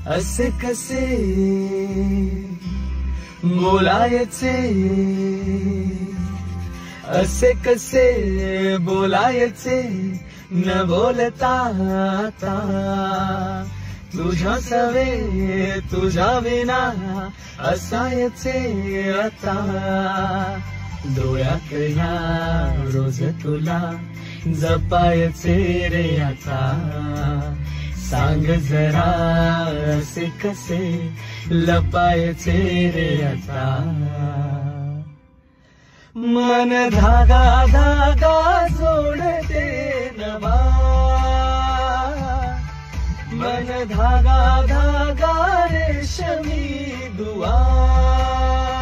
असे कसे बोलायचे, असे कसे बोलायचे न बोलता आता, तुझ्या सवे तुझ्या विना असायचे आता, डोळ्यात ह्या रोज तुला जपायचे रे आता, सांग जरा असे कसे लपायचे रे आता, मन धागा धागा जोडते नवा, मन धागा धागा रेशमी दुआ,